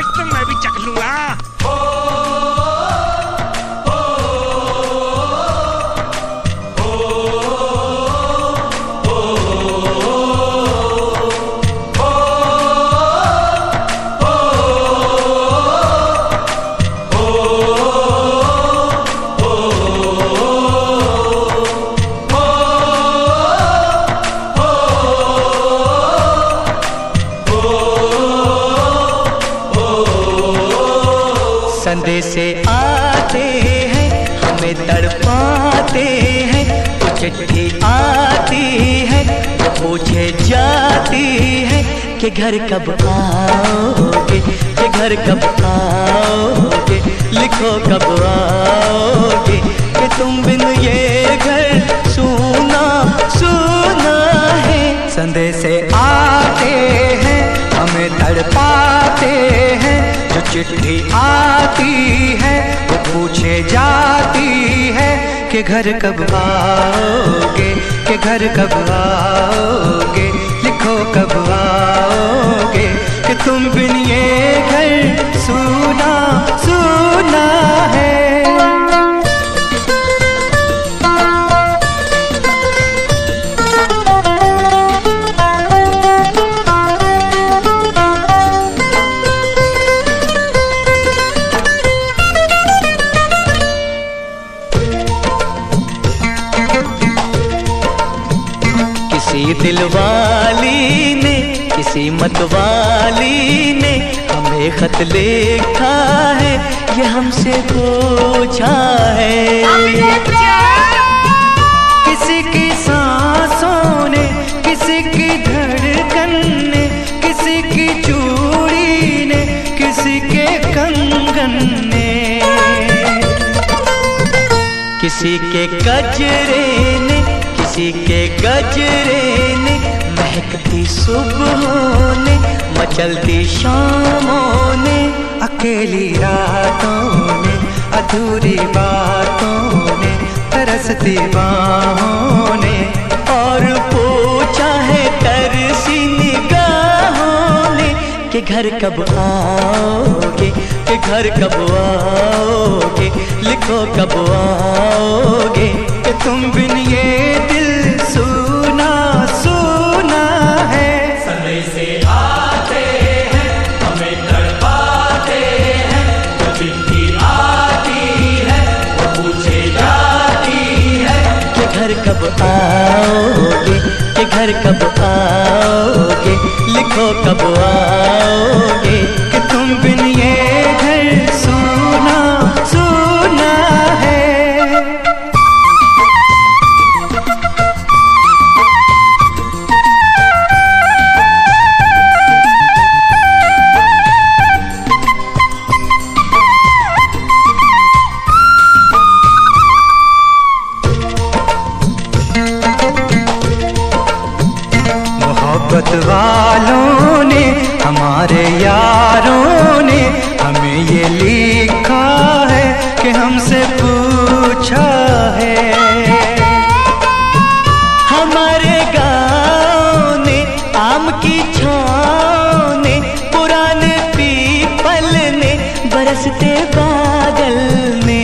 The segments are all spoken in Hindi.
आज तो मैं भी चख लूंगा। संदेशे आते हैं हमें तड़पाते हैं, वो चिट्ठी आती है वो पूछे जाती है कि घर कब आओगे, कि घर कब आओगे, लिखो कब आओगे, कि तुम बिन ये घर सूना सूना है। संदेशे आते हैं हमें तड़पाते हैं, जो चिट्ठी आती है वो पूछे जाती है कि घर कब आओगे, कि घर कब आओगे, लिखो कब आओगे, कि तुम बिन ये घर सूना सूना है। किसी दिलवाली ने किसी मतवाली ने हमें खत लिखा है, ये हमसे पूछा है। किसी की सांसों ने, किसी की धड़कन ने, किसी की चूड़ी ने, किसी के कंगन ने, किसी के गजरे ने, किसी के गजरे ने, महकती सुबहों ने, मचलती शामों ने, अकेली रातों ने, अधूरी बातों ने, तरसती बाहों ने, और पूछा है तरसी निगाहों ने कि घर कब आओगे, कि घर कब आओगे, लिखो कब आओगे, कि तुम बिन ये दिल सूना सूना है। संदेशे आते हैं हमें तड़पाते हैं, जो चिट्ठी आती है वो पूछे जाती है कि घर कब आओगे, कि घर कब आओगे, लिखो कब आओगे, कि तुम बिन ये घर सूना सूना है। मोहब्बत वालों ने, हमारे यारों ने हमें ये लिखा है कि हमसे पूछा है। हमारे गाँव ने, आम की छाँव ने, पुराने पीपल ने, बरसते बादल ने,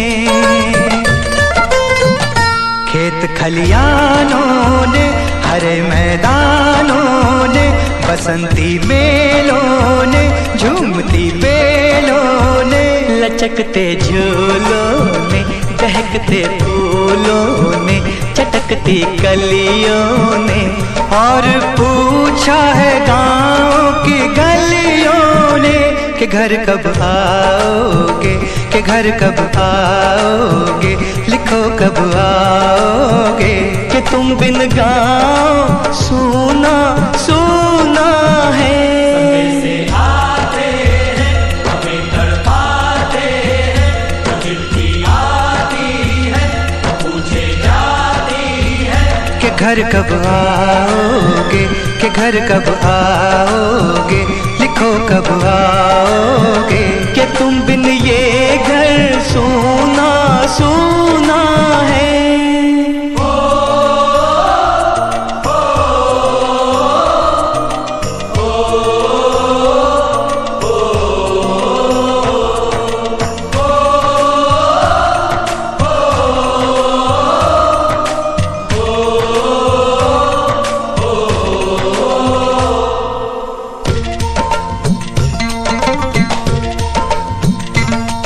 खेत खलियानों ने, हरे मैदानों ने, बसंती मेलों ने, झूमती बेलों ने, लचकते झूलों ने, दहकते फूलों ने, चटकती कलियों ने, और पूछा है गाँव की गलियों ने कि घर कब आओगे, कि घर कब आओगे, लिखो कब आओगे, कि तुम बिन गाँव सूना सूना है। संदेशे आते हैं हमें तड़पाते हैं, जो चिट्ठी आती है वो पूछे जाती है कि घर कब आओगे, कि घर कब आओगे, लिखो कब आओगे, कि तुम बिन ये घर सूना सूना है।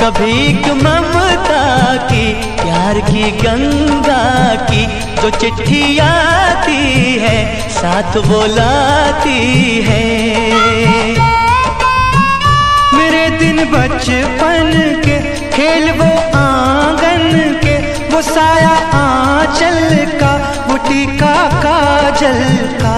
कभी एक ममता की, प्यार की गंगा की जो चिट्ठी आती है साथ वो लाती है। मेरे दिन बचपन के खेल वो आंगन के, वो साया आंचल का, वो टीका काजल का,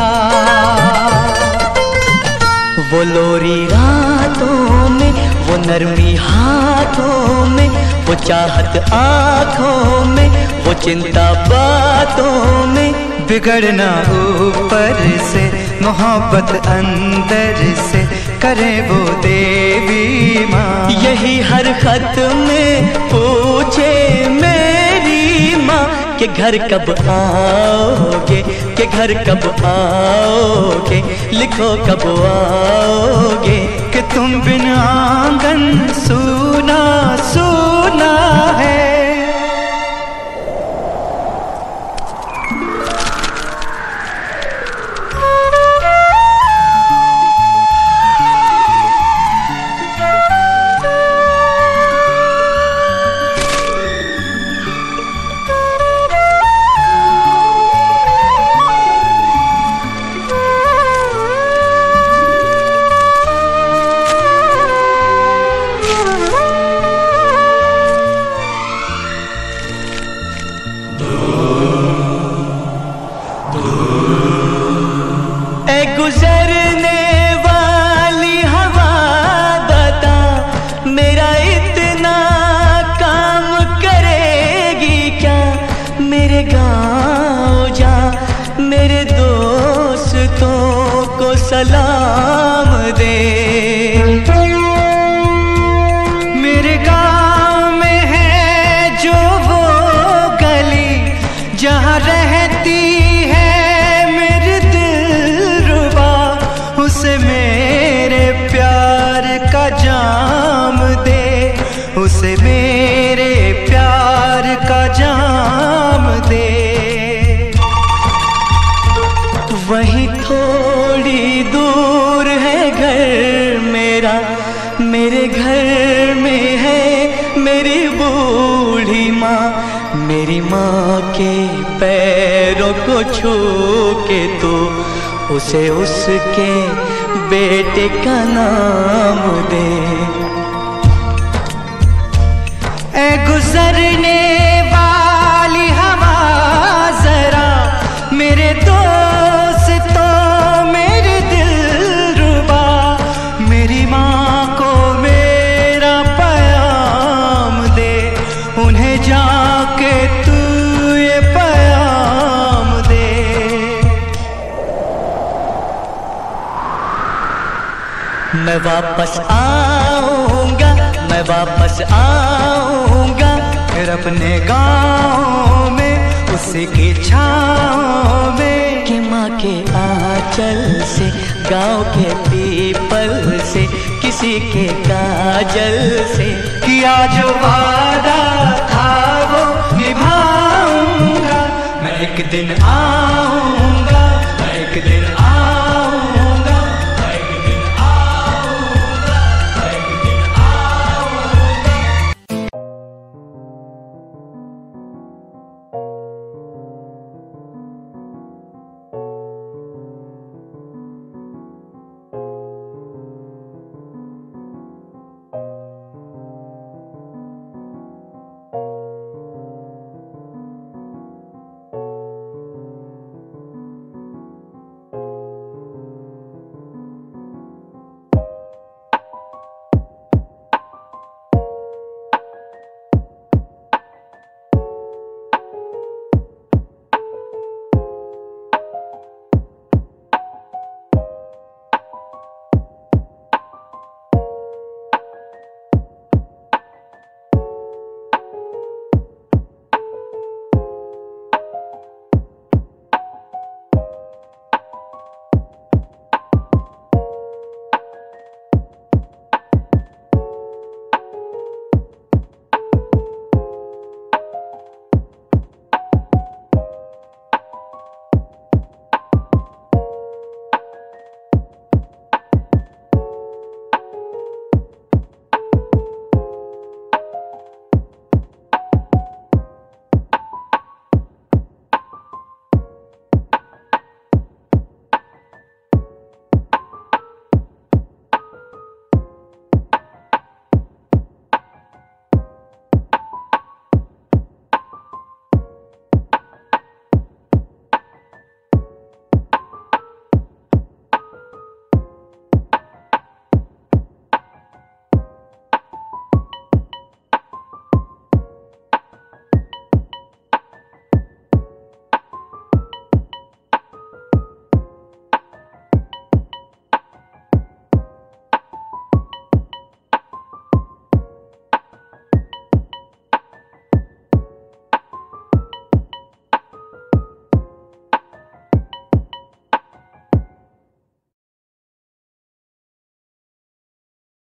वो लोरी रातों में, वो नरमी हाथों में, वो चाहत आँखों में, वो चिंता बातों में। बिगड़ना ऊपर से, मोहब्बत अंदर से, करे वो देवी माँ। यही हर खत में पूछे मेरी माँ कि घर कब आओगे, कि घर कब आओगे, लिखो कब आओगे, कि तुम बिन आंगन सूना सूना है। गुजरने वाली हवा बता, मेरा इतना काम करेगी क्या? मेरे गाँव जा, मेरे दोस्तों को सलाम दे। मेरे गाँव में है जो वो गली जहाँ रहती है मेरे दिलरुबा, उसे मेरे प्यार का जाम दे, उसे मेरे प्यार का जाम दे। वहीं थोड़ी दूर है घर मेरा, मेरे घर में है मेरी बूढ़ी माँ। मेरी माँ के पैरों को छू के तो उसे उसके बेटे का नाम दे। ऐ गुजरने वाली हवा जरा, मेरे दोस्तों मेरे दिलरुबा, मेरी माँ को मेरा पैगाम दे, उन्हें जाके तू ये पैगाम दे। मैं वापस आऊँगा, मैं वापस आऊँगा, फिर अपने गाँव में उसी की छाँव में। कि माँ के आंचल से, गाँव के पीपल से, किसी के काजल से, किया जो वादा था वो निभाऊंगा। मैं एक दिन आऊँगा, मैं एक दिन